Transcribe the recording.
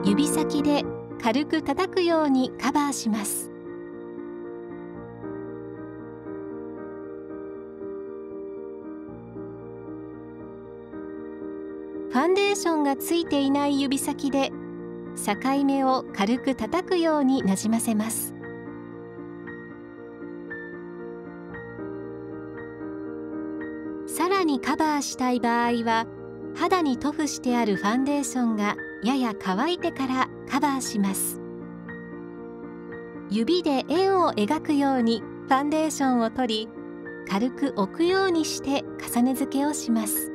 指先で軽く叩くようにカバーします。ファンデーションがついていない指先で境目を軽く叩くようになじませます。さらにカバーしたい場合は、肌に塗布してあるファンデーションがやや乾いてからカバーします。指で円を描くようにファンデーションを取り、軽く置くようにして重ね付けをします。